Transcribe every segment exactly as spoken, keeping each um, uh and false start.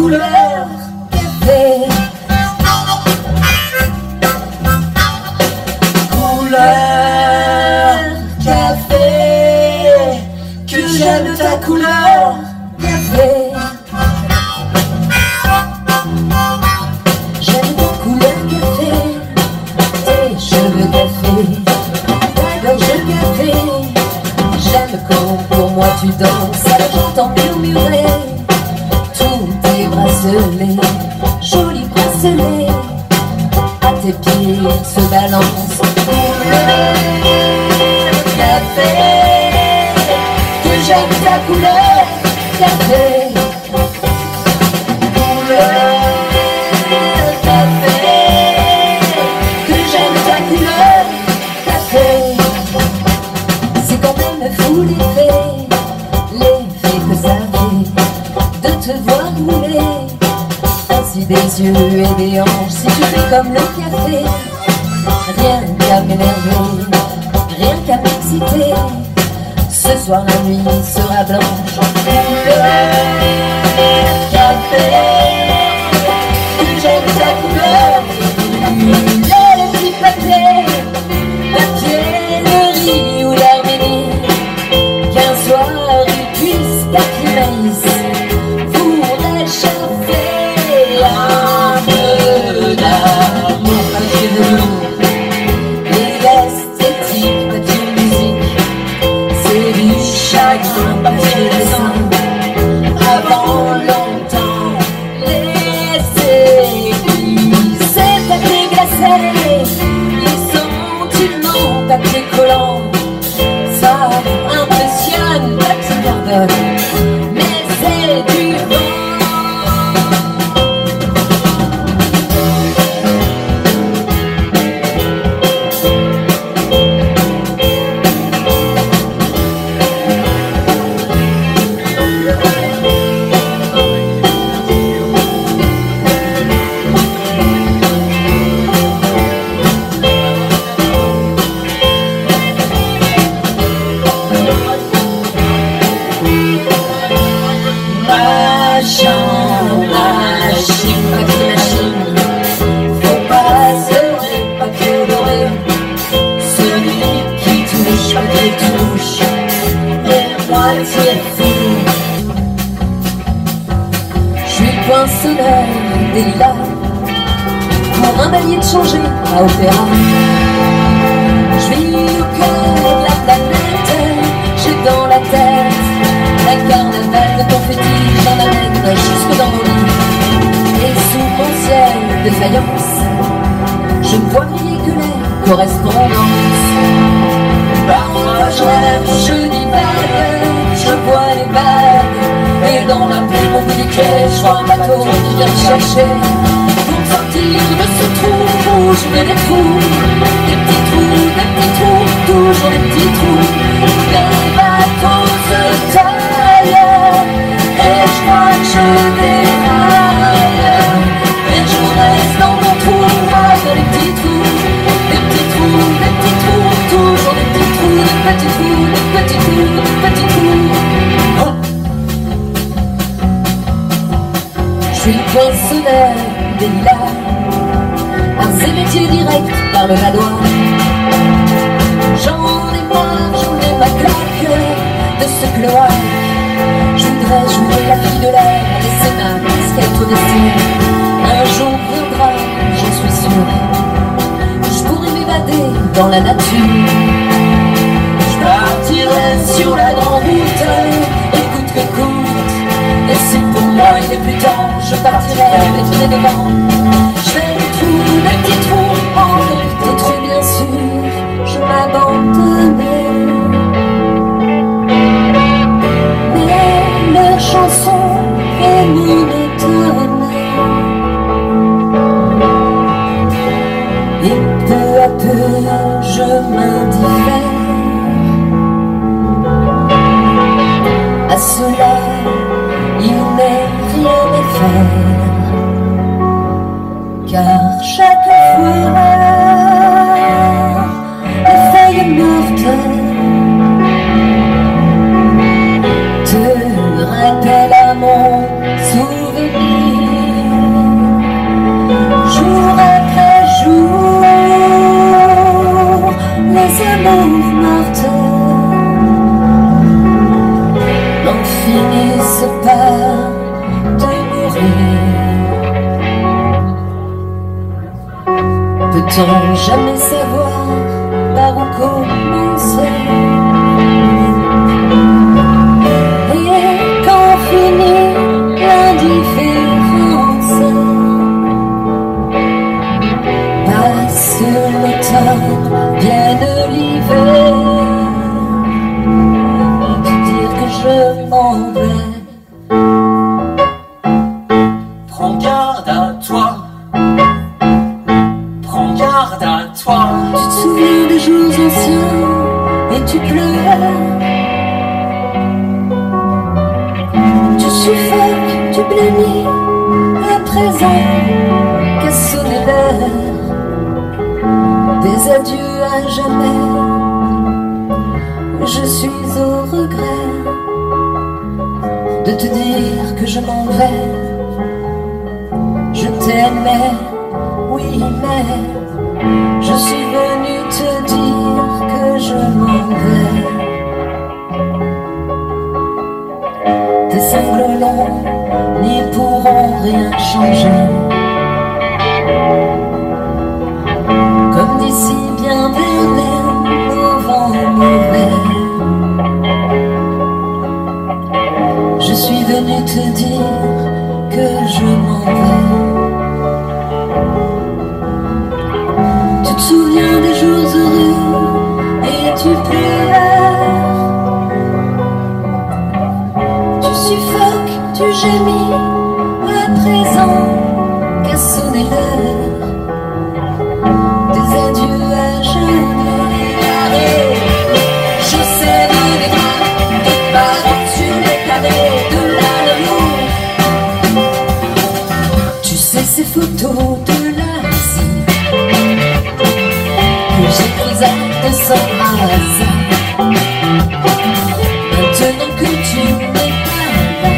couleur café. Couleur café, que j'aime ta couleur café. J'aime ta couleur café, tes cheveux café, ta gorge café. J'aime quand pour moi tu danses, alors j'entends murmurer tous tes bracelets, jolis bracelets. À tes pieds se balance couleur café, que j'aime ta couleur café. Couleur café, que j'aime ta couleur café. C'est quand même fou l'effet, l'effet que ça fait de te voir rouler ainsi des yeux et des hanches. Si tu fais comme le café, rien qu'à m'énerver, rien qu'à m'exciter, ce soir la nuit sera blanche. Couleur café, que j'aime ta couleur. Les petits papiers, papier de riz ou d'Arménie, qu'un soir ils puissent t'acclimater pour réchauffer un peu d'amour. Papier de l'eau et l'esthétique, papier de musique, c'est du chagrin, papier de dessin. Avant longtemps, laissez glisser papier glacé, les sentiments, papier collant. Ça impressionne, papier carbone, mais c'est du vent. Machine, machine, papier machine, faut pas se leurrer, papier doré. Celui qui touche, papier touche, et moitié fou. J'suis le poinçonneur des lilas, pour un maillet de changer à opéra. J'vis au cœur de la planète, j'ai dans la tête la carnaval de confetti, j'en amène jusque dans mon lit. Et sous mon ciel de faïence, je ne vois briller que les correspondances. Parfois je rêve, je divague, je vois les vagues, et dans la pluie mon bout du quai, je vois un bateau qui vient me chercher pour sortir de ce trou où je mets des trous, des petits trous, des petits trous, toujours des petits trous. Les bateaux se taillent, et je crois que je déraille, et je reste dans mon trou, dans les petits trous, des petits trous, des petits trous, toujours des petits trous, des petits trous, des petits trous, des petits trous. Oh. Je suis le poinçonneur des lilas, arts et métiers directs par le Madois. J'en ai marre, j'en ai ma claque de ce cloaque. Je voudrais jouer la fille de l'air, laisser ma casquette au destin. Un jour viendra, j'en suis sûr, je pourrai m'évader dans la nature. Je partirai sur la grande route, écoute que coûte. Et si pour moi il est plus temps, je partirai avec les devants. Je fais des trous, des petits trous, en des trous bien sûr, je m'abandonnais. Mais leur chanson est monotone, et peu à peu je m'indiffère à cela. Il n'est rien à faire, car chaque fois les feuilles mortes te rappellent à mon souvenir peut-on jamais savoir par où commencer? Et quand finit l'indifférence, passe l'automne, vienne l'hiver, te dire que je m'en vais. Prends garde à toi, prends garde à toi. Tu te souviens des jours anciens et tu pleures. Tu suffoques, tu blêmis, à présent qu'a sonné l'heure des adieux à jamais. Je suis au regret de te dire que je m'en vais. Je t'aimais, oui, mais je suis venu te dire que je m'en vais. Tes sanglots longs n'y pourront rien changer. Comme d'ici bien Verlaine au vent mauvais, je suis venu te dire que je m'en vais. Tu te souviens des jours heureux et tu pleures. Tu suffoques, tu gémis, à présent qu'a sonné l'heure des adieux à jamais. Arrête, je sais les bras de parents sur les pavés de l'amour. Tu sais ces photos de l'Asie que j'ai prises à de sans hasard. Maintenant que tu n'es pas là,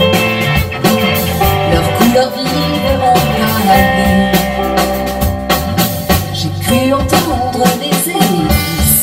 leur couleur vive m'envahit. J'ai cru entendre des hélices,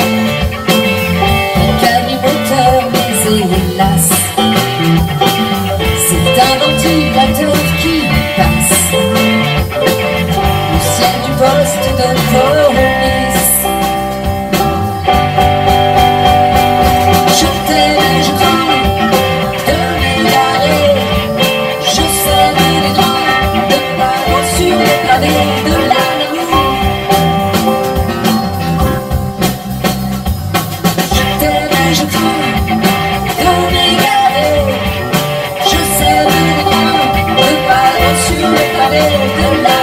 un quadrimoteur, mais hélas, c'est un ventilateur qui passe le ciel du poste de police. Je t'aime et je crains de m'égarer. Je sais des grands de pas sur les pavés de l'amour. Je t'aime et je crains de m'égarer. Je sais des grands de pas sur les pavés de l'amour.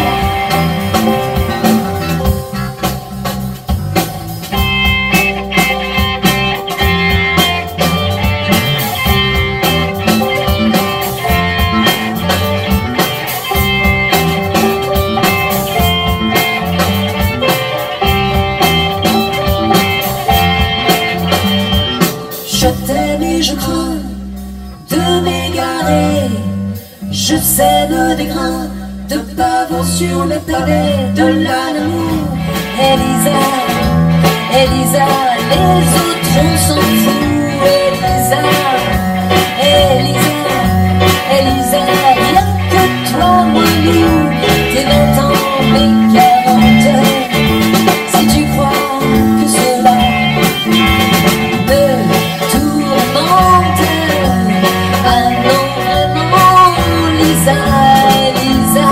Je t'aime et je crains de m'égarer. Je sème des grains de pavot sur le pavé de l'amour. Elisa, Elisa, les autres on s'en fout. Elisa, Elisa, Elisa, rien que toi, moi, nous. Tes vingt ans, mes quarante heures. Si tu crois que cela me tourmente, ah non, vraiment, Lisa, Lisa.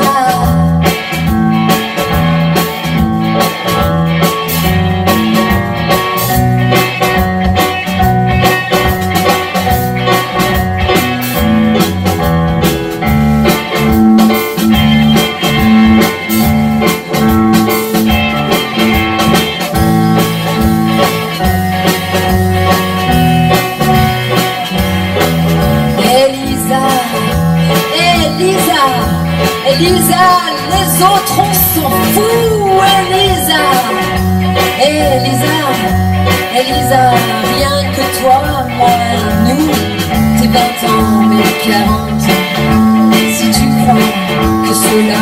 Elisa, les autres on s'en fout. Elisa, Elisa, Elisa, rien que toi, moi et nous. Tes vingt ans, mes quarante. Si tu crois que cela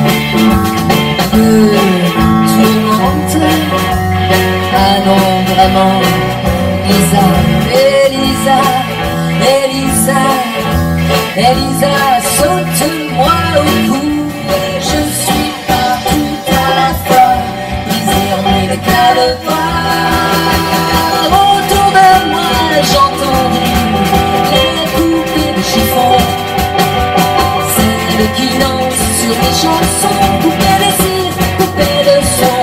me tourmente, ah non, vraiment, Elisa, Elisa, Elisa, Elisa, saute-moi au cou. Je suis partout à la sur les chansons, couper les cires, couper le son.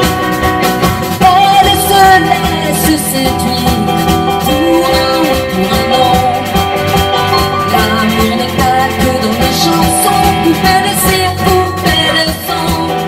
Elle se laisse séduire pour un oui, pour un non. L'amour n'est pas que dans les chansons, couper les cires, couper le son.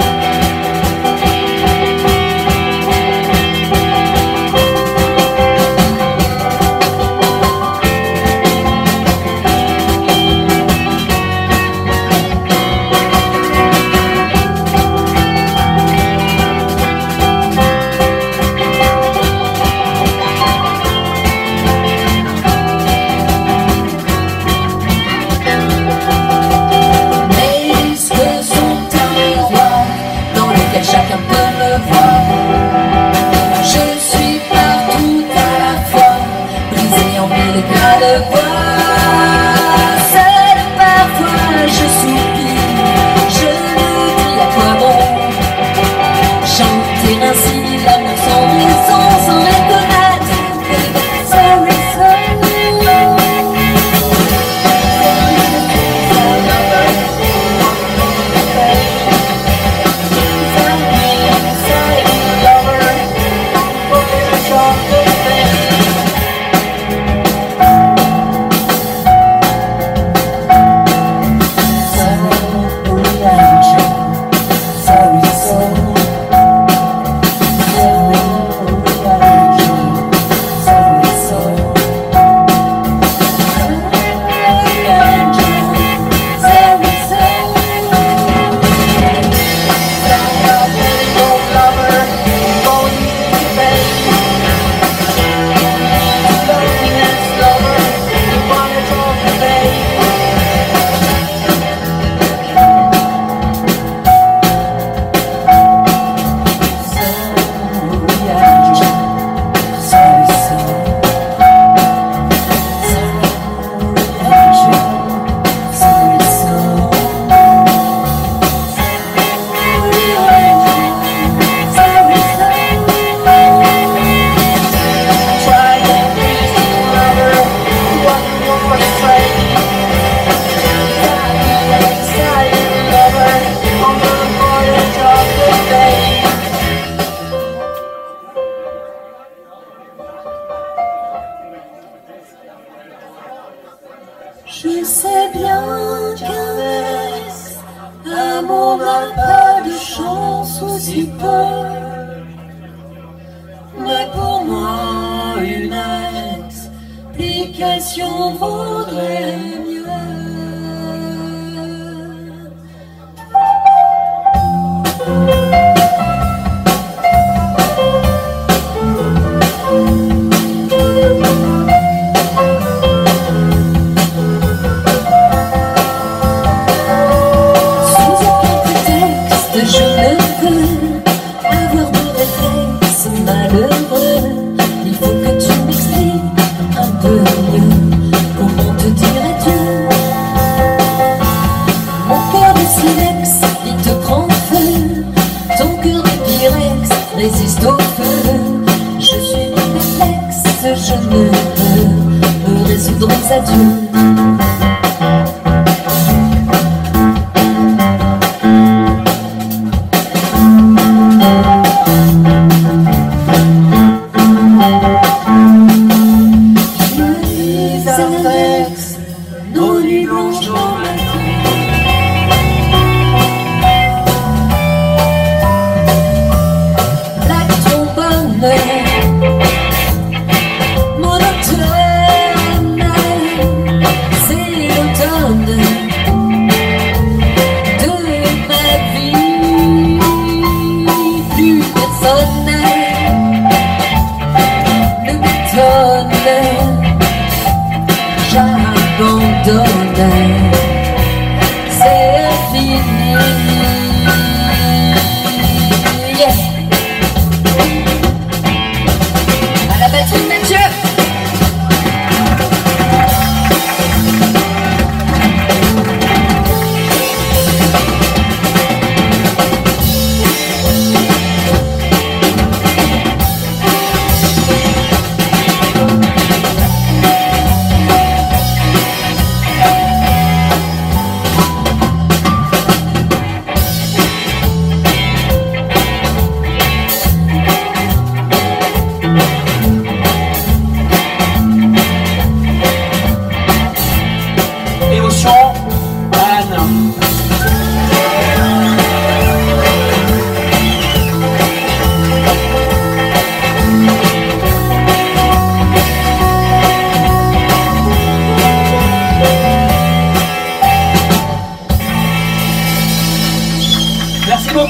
Chacun peut me voir. Je suis partout à la fois, brisé en mille éclats de voix. Seul parfois je soupire, je me dis à quoi bon chanter ainsi l'amour sans raison, sans reconnaître. Sorry, sorry. Je sais bien qu'un amour n'a pas de chance aussi peu, mais pour moi une explication vaudrait mieux. Je ne veux avoir de réflexe malheureux. Il faut que tu m'expliques un peu mieux comment te dire adieu.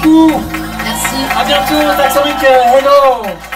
beaucoup. Merci. À bientôt, tack så mycket. Hej då.